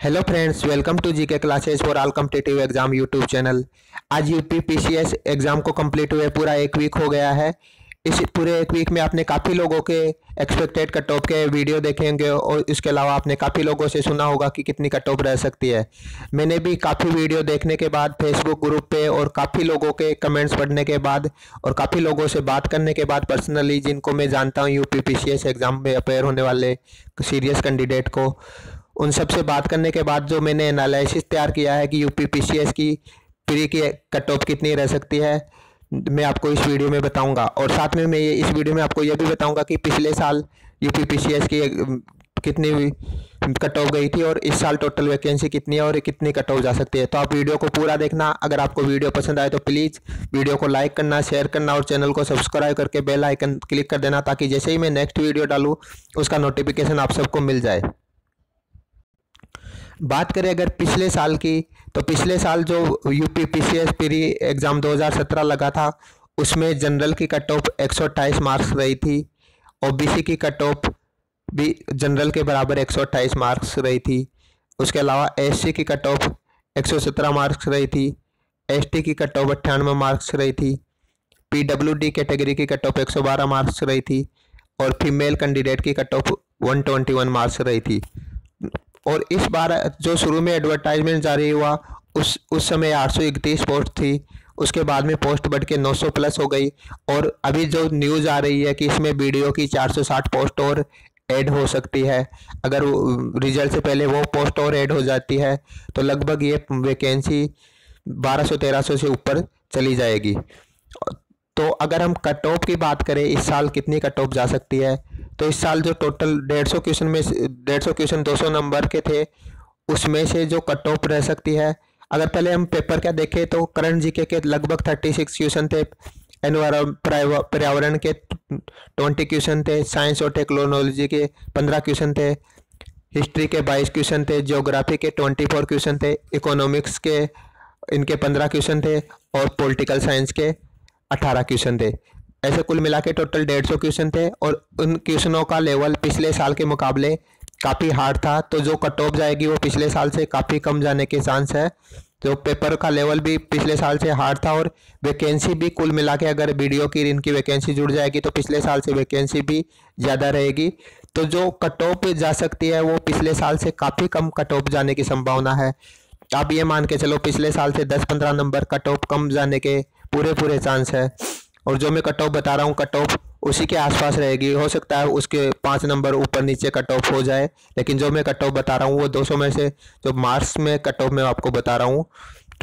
Hello friends, welcome to GK classes for all competitive exam YouTube channel. आज UPPCS exam को complete हुए पूरा एक वीक हो गया है। इस पूरे एक वीक में आपने काफ़ी लोगों के एक्सपेक्टेड कट ऑफ के वीडियो देखे होंगे और इसके अलावा आपने काफ़ी लोगों से सुना होगा कि कितनी कट ऑफ रह सकती है। मैंने भी काफ़ी वीडियो देखने के बाद फेसबुक ग्रुप पे और काफ़ी लोगों के कमेंट्स पढ़ने के बाद और काफ़ी लोगों से बात करने के बाद पर्सनली जिनको मैं जानता हूँ यूपीपीसीएस एग्ज़ाम में अपेयर होने वाले सीरियस कैंडिडेट को, उन सब से बात करने के बाद जो मैंने एनालिसिस तैयार किया है कि यूपीपीसीएस की प्री की कट ऑफ कितनी रह सकती है, मैं आपको इस वीडियो में बताऊंगा। और साथ में मैं इस वीडियो में आपको यह भी बताऊंगा कि पिछले साल यूपीपीसीएस की कितनी कट ऑफ गई थी और इस साल टोटल वैकेंसी कितनी है और कितनी कट ऑफ जा सकती है। तो आप वीडियो को पूरा देखना। अगर आपको वीडियो पसंद आए तो प्लीज़ वीडियो को लाइक करना, शेयर करना और चैनल को सब्सक्राइब करके बेल आइकन क्लिक कर देना, ताकि जैसे ही मैं नेक्स्ट वीडियो डालूँ उसका नोटिफिकेशन आप सबको मिल जाए। बात करें अगर पिछले साल की, तो पिछले साल जो यूपीपीसीएस प्री एग्ज़ाम 2017 लगा था उसमें जनरल की कट ऑफ 128 मार्क्स रही थी। ओबीसी की कट ऑफ भी जनरल के बराबर 128 मार्क्स रही थी। उसके अलावा एससी की कट ऑफ 117 मार्क्स रही थी। एसटी की कट ऑफ 98 मार्क्स रही थी। पीडब्ल्यूडी कैटेगरी की कट ऑफ 112 मार्क्स रही थी और फीमेल कैंडिडेट की कट ऑफ 121 मार्क्स रही थी। और इस बार जो शुरू में एडवर्टाइजमेंट जारी हुआ उस समय 831 पोस्ट थी। उसके बाद में पोस्ट बढ़ के 900 प्लस हो गई और अभी जो न्यूज़ आ रही है कि इसमें वीडियो की 460 पोस्ट और ऐड हो सकती है। अगर रिजल्ट से पहले वो पोस्ट और ऐड हो जाती है तो लगभग ये वैकेंसी 1200-1300 से ऊपर चली जाएगी। तो अगर हम कट ऑफ की बात करें इस साल कितनी कट ऑफ जा सकती है, तो इस साल जो टोटल 150 क्वेश्चन में 150 क्वेश्चन 200 नंबर के थे उसमें से जो कट ऑफ रह सकती है, अगर पहले हम पेपर क्या देखें तो करंट जीके के लगभग 36 क्वेश्चन थे, पर्यावरण के 20 क्वेश्चन थे, साइंस और टेक्नोलॉजी के 15 क्वेश्चन थे, हिस्ट्री के 22 क्वेश्चन थे, ज्योग्राफी के 24 क्वेश्चन थे, इकोनॉमिक्स के इनके 15 क्वेश्चन थे और पॉलिटिकल साइंस के 18 क्वेश्चन थे। ऐसे कुल मिला के टोटल 150 क्वेश्चन थे और उन क्वेश्चनों का लेवल पिछले साल के मुकाबले काफ़ी हार्ड था। तो जो कट ऑफ जाएगी वो पिछले साल से काफ़ी कम जाने के चांस है। जो पेपर का लेवल भी पिछले साल से हार्ड था और वैकेंसी भी कुल मिला के अगर वीडियो की इनकी वैकेंसी जुड़ जाएगी तो पिछले साल से वैकेंसी भी ज़्यादा रहेगी। तो जो कट ऑफ जा सकती है वो पिछले साल से काफ़ी कम कट ऑफ जाने की संभावना है। आप ये मान के चलो पिछले साल से 10-15 नंबर कट ऑफ कम जाने के पूरे चांस है। और जो मैं कट ऑफ बता रहा हूँ कट ऑफ उसी के आसपास रहेगी। हो सकता है उसके 5 नंबर ऊपर नीचे कट ऑफ हो जाए, लेकिन जो मैं कट ऑफ बता रहा हूँ वो 200 में से जो मार्क्स में कट ऑफ मैं आपको बता रहा हूँ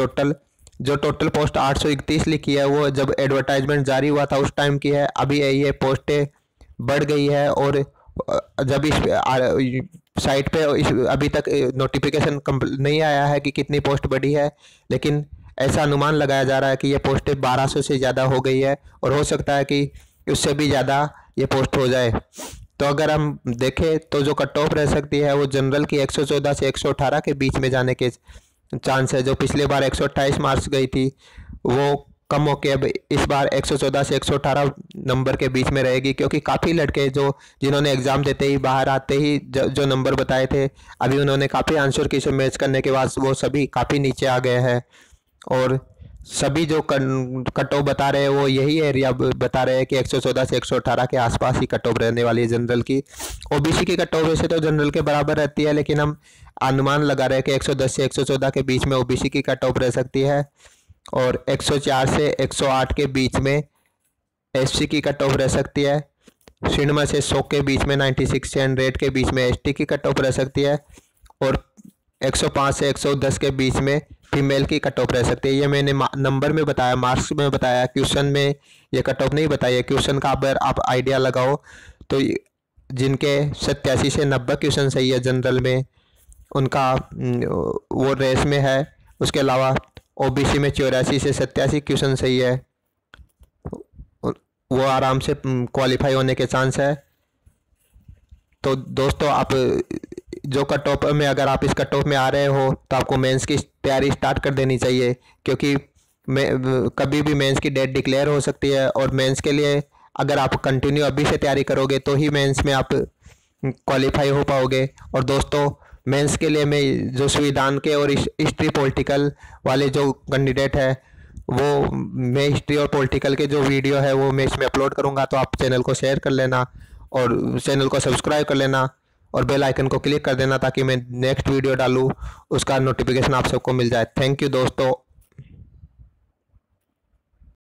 टोटल पोस्ट 831 लिखी है वो जब एडवर्टाइजमेंट जारी हुआ था उस टाइम की है। अभी ये पोस्टें बढ़ गई है और जब इस साइट पे अभी तक नोटिफिकेशन नहीं आया है कि कितनी पोस्ट बढ़ी है, लेकिन ऐसा अनुमान लगाया जा रहा है कि ये पोस्टें 1200 से ज़्यादा हो गई है और हो सकता है कि उससे भी ज़्यादा ये पोस्ट हो जाए। तो अगर हम देखें तो जो कट ऑफ रह सकती है वो जनरल की 114 से 118 के बीच में जाने के चांस है। जो पिछले बार 128 मार्क्स गई थी वो कम होके अब इस बार 114 से 118 नंबर के बीच में रहेगी, क्योंकि काफ़ी लड़के जिन्होंने एग्ज़ाम देते ही बाहर आते ही जो नंबर बताए थे अभी उन्होंने काफ़ी आंसर की से मैच करने के बाद वो सभी काफ़ी नीचे आ गए हैं। और सभी जो कट ऑफ बता रहे हैं वो यही एरिया बता रहे हैं कि 114 से 118 के आसपास ही कट ऑफ रहने वाली है जनरल की। ओबीसी की कट ऑफ वैसे तो जनरल के बराबर रहती है, लेकिन हम अनुमान लगा रहे हैं कि 110 से 114 के बीच में ओबीसी की कट ऑफ रह सकती है और 104 से 108 के बीच में एससी की कट ऑफ रह सकती है। 90 से 100 के बीच में 96 से 100 के बीच में एसटी की कट ऑफ रह सकती है और 105 से 110 के बीच में फीमेल की कट ऑफ रह सकती है। ये मैंने नंबर में बताया, मार्क्स में बताया, क्वेश्चन में ये कट ऑफ नहीं बताई है। क्वेश्चन का अगर आप आइडिया लगाओ तो जिनके 87 से 90 क्वेश्चन सही है जनरल में उनका वो रेस में है। उसके अलावा ओबीसी में 84 से 87 क्वेश्चन सही है, वो आराम से क्वालिफाई होने के चांस है। तो दोस्तों आप जो कट ऑफ में अगर आप इस कट ऑफ में आ रहे हो तो आपको मेंस की तैयारी स्टार्ट कर देनी चाहिए, क्योंकि कभी भी मेंस की डेट डिक्लेयर हो सकती है और मेंस के लिए अगर आप कंटिन्यू अभी से तैयारी करोगे तो ही मेंस में आप क्वालिफाई हो पाओगे। और दोस्तों मेंस के लिए मैं जो संविधान के और हिस्ट्री पॉलिटिकल वाले जो कैंडिडेट है वो मैं हिस्ट्री और पॉलिटिकल के जो वीडियो है वो मैं इसमें अपलोड करूँगा, तो आप चैनल को शेयर कर लेना और चैनल को सब्सक्राइब कर लेना और बेल आइकन को क्लिक कर देना ताकि मैं नेक्स्ट वीडियो डालूँ उसका नोटिफिकेशन आप सबको मिल जाए। थैंक यू दोस्तों।